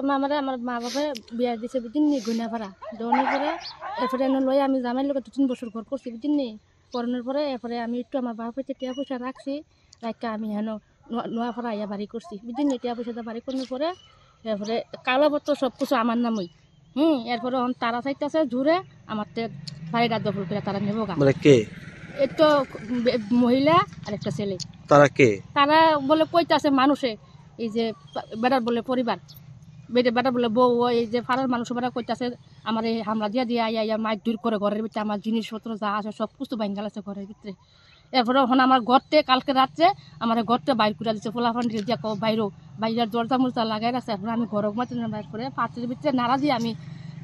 প্রথমে আমার মা বাবা বিয়া দিছে বুঝিন নি গুনাপাড়া দেওয়ানোর পরে এরপরে লই আমি জামাইয়ের লোক 2-3 বছর ঘর করছি বুঝিন নি করোনার পরে এরপরে আমি একটু আমার বাবা পয়সা টিয়া পয়সা রাখছি রাখা আমি হেন নোয়াপাড়া আইয়া বাড়ি করছি বুঝিন নি টিয়া পয়সাটা বাড়ি করার পরে এরপরে কাগজপত্র সব কিছু আমার নামই এরপরে তারা চাইতেছে জুড়ে আমার বাড়িটা দখল করে তারা নেবো গা মানে কে এই তো মহিলা আর একটা ছেলে তারা কে তারা বলে কইতাছে মানুষে এই যে বেটার বলে পরিবার বেটার বলে বউ এই যে ফারার মানুষ বেড়া কইতাছে আমার এই হামলা দিয়া দিয়া আইয়া মাইক দূর করে ঘরের ভিতরে আমার জিনিসপত্র যা আছে সব কিছু ভাঙ্গাল আছে ঘরের ভিতরে এরপরে ওখানে আমার ঘরতে কালকে রাত্রে আমার ঘরতে বাইর করে দিচ্ছে ফোলাফান দিয়া বাইরেও বাইরের দরজা মরজা লাগাই রাখছে এরপরে আমি ঘর মাটি বাইর করে পাত্রের ভিতরে নাড়া দিয়ে আমি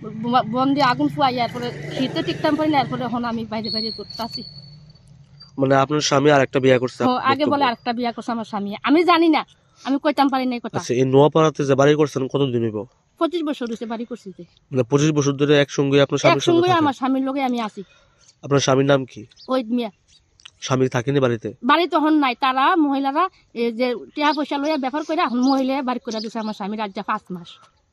বন দিয়ে আগুন ফুয়াই এরপরে শীতে টিকতাম পারি না এরপরে এখন আমি বাইরে বাইরে করতে আসি মানে আপনার স্বামী আরেকটা বিয়ে করছে আগে বলে আরেকটা বিয়ে করছে আমার স্বামী আমি জানি না আমি কইতাম পারি না কথা আচ্ছা এই নোয়াপাড়াতে যে বাড়ি করছেন কতদিন হইব 25 বছর হইছে বাড়ি করছি যে মানে 25 বছর ধরে একসঙ্গে আপনার স্বামীর সঙ্গে একসঙ্গে আমার স্বামীর লগে আমি আছি আপনার স্বামীর নাম কি ওই মিয়া স্বামী থাকেনি বাড়িতে বাড়ি তখন নাই তারা মহিলারা এই যে টিয়া পয়সা লইয়া ব্যাপার করে এখন মহিলা বাড়ি করে দিছে আমার স্বামীর আজ 5 মাস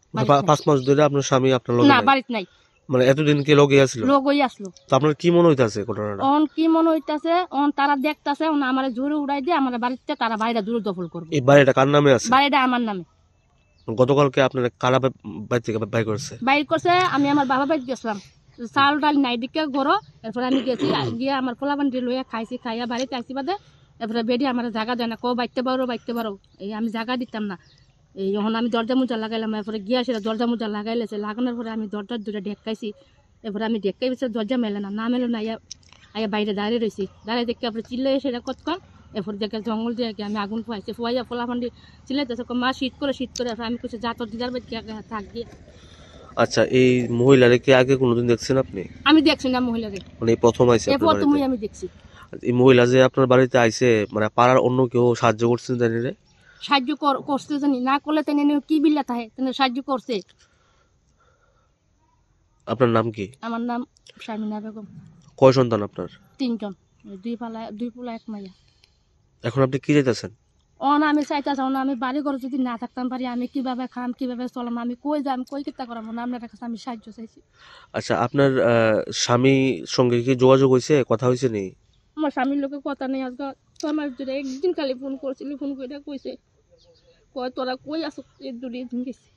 5 মাস ধরে আপনার স্বামী আপনার লগে না বাড়িতে নাই মানে এতদিন কি লগে আছিল লগই আসলো তো আপনার কি মনে হইতাছে ঘটনাটা কি মনে হইতাছে তারা দেখতাছে আমারে জোরে উড়াই দিয়ে আমার বাড়িতে তারা বাইরে দূরে দখল করবে এই বাড়িটা কার নামে আছে বাড়িটা আমার নামে গতকালকে আপনার কারা বাড়ি থেকে বাইর করছে আমি আমার বাবা বাড়ি গেছিলাম চাল ডাল নাই দিকে গরো এরপরে আমি গেছি গিয়ে আমার পোলাবান্ডি লইয়া খাইছি খাইয়া বাড়িতে আইসি বাদে এরপরে বেডি আমার জায়গা দেয় না বাইতে পারো এই আমি জায়গা দিতাম না এই যখন আমি দরজা মোজা লাগাইলাম এরপরে গিয়ে আসে দরজা মোজা লাগাইলেছে লাগানোর পরে আমি দরজার দূরে ঢেকাইছি এরপরে আমি ঢেকাই বেছে দরজা মেলে না মেলে না আইয়া বাইরে দাঁড়িয়ে রয়েছি দাঁড়িয়ে দেখে এরপরে চিল্লে এসে কতক্ষণ এরপরে দেখে জঙ্গল দিয়ে আমি আগুন ফুয়াইছি ফুয়াইয়া পোলাবান্ডি চিল্লাইতেছে মা শীত করে আমি কিছু যা তোর দিদার বাড়ি থাক গিয়ে। আচ্ছা এই মহিলারে কি আগে কোনোদিন দেখছেন আপনি আমি দেখছি না মহিলারে মানে প্রথম আইছে আপনার বাড়িতে আমি দেখছি এই মহিলা যে আপনার বাড়িতে আইছে মানে পাড়ার অন্য কেউ সাহায্য করছেন জানি রে সাহায্য করতে জানি না করলে তেনে কি বিল্লা থাকে তেনে সাহায্য করছে আপনার নাম কি আমার নাম শামিনা বেগম কয় সন্তান আপনার 3 জন দুই পোলা এক মাইয়া এখন আপনি কি চাইতেছেন আমি চাইতেছি আমি বাড়ি ঘর যদি না থাকতাম পারি আমি কিভাবে খাম কিভাবে চলাম আমি কই যাম কই কিতা করাবো না আপনার কাছে আমি সাহায্য চাইছি আচ্ছা আপনার স্বামীর সঙ্গে কি যোগাযোগ হয়েছে কথা হয়েছে নি আমার স্বামীর লোকের কথা নেই আজকে 6 মাস ধরে একদিন খালি ফোন করছিলি ফোন করে কইছে কয় তোরা কই আসো এই দুদিন গেছি